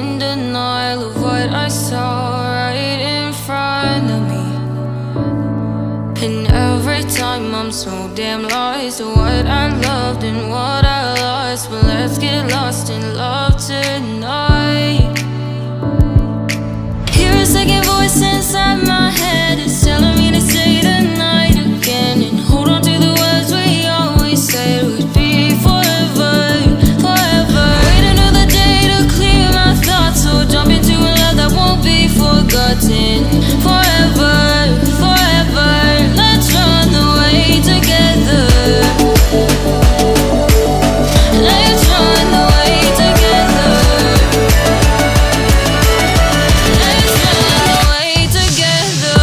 in denial of what I saw right in front of me. And every time I'm so damn lost to what I loved and what I lost. But let's get lost in love tonight. Hear a second voice inside my head, it's telling me to say tonight again, and hold on to the words we always said would be forever, forever. Wait until the day to clear my thoughts, so jump into a love that won't be forgotten. Forever, forever, let's run away together. Let's run away together. Let's run away together.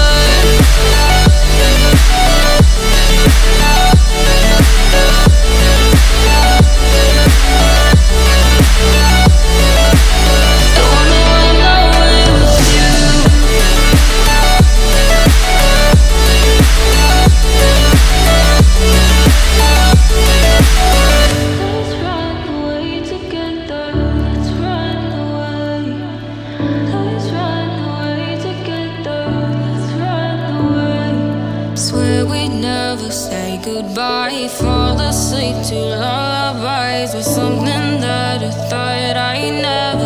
I wanna run away with you. Let's run away together. Let's run away. Let's run away together. Let's run away. Swear we'd never say goodbye. Fall asleep to lullabies with something that I thought I never